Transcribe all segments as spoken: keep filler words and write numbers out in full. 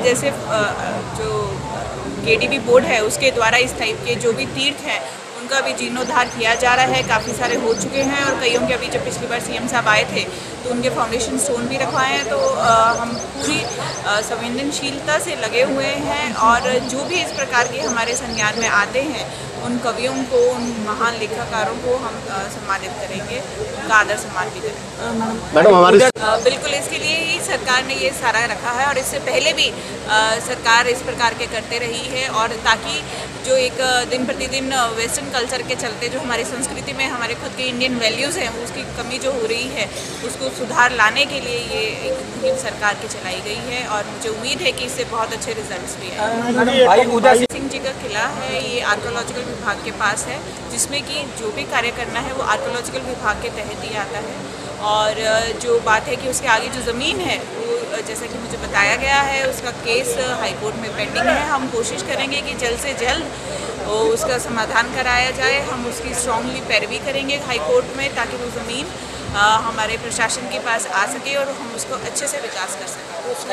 जैसे जो KDB board है उसके द्वारा इस टाइप के जो भी तीर्थ हैं उनका भी जीर्णोद्धार किया जा रहा है। काफ़ी सारे हो चुके हैं और कईयों के अभी जब पिछली बार सीएम साहब आए थे तो उनके फाउंडेशन स्टोन भी रखवाए हैं। तो आ, हम पूरी संवेदनशीलता से लगे हुए हैं और जो भी इस प्रकार के हमारे संज्ञान में आते हैं उन कवियों को, उन महान लेखकारों को हम सम्मानित करेंगे, उनका आदर सम्मान भी करेंगे। मैडम हमारे बिल्कुल इसके लिए ही सरकार ने ये सारा रखा है और इससे पहले भी आ, सरकार इस प्रकार के करते रही है। और ताकि जो एक दिन प्रतिदिन वेस्टर्न कल्चर के चलते जो हमारी संस्कृति में हमारे खुद के इंडियन वैल्यूज़ हैं उसकी कमी जो हो रही है उसको सुधार लाने के लिए ये एक मुहिम सरकार की चलाई गई है और मुझे उम्मीद है कि इससे बहुत अच्छे रिजल्ट्स भी आए। सिंह जी का किला है, ये आर्कोलॉजिकल विभाग के पास है, जिसमें कि जो भी कार्य करना है वो आर्कोलॉजिकल विभाग के तहत ही आता है। और जो बात है कि उसके आगे जो ज़मीन है वो जैसा कि मुझे बताया गया है उसका केस हाई कोर्ट में पेंडिंग है। हम कोशिश करेंगे कि जल्द से जल्द उसका समाधान कराया जाए। हम उसकी स्ट्रांगली पैरवी करेंगे हाई कोर्ट में ताकि वो ज़मीन हमारे प्रशासन के पास आ सके और हम उसको अच्छे से विकास कर सकें।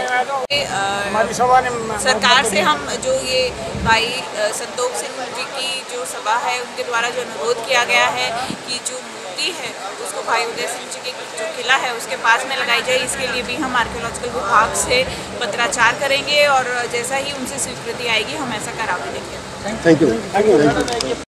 सरकार से हम जो ये भाई संतोख सिंह जी की जो सभा है उनके द्वारा जो अनुरोध किया गया है कि जो मूर्ति है उसको भाई उदय सिंह जी के जो किला है उसके पास में लगाई जाए, इसके लिए भी हम आर्कियोलॉजिकल विभाग से पत्राचार करेंगे और जैसा ही उनसे स्वीकृति आएगी हम ऐसा करा भी देंगे। Thank you.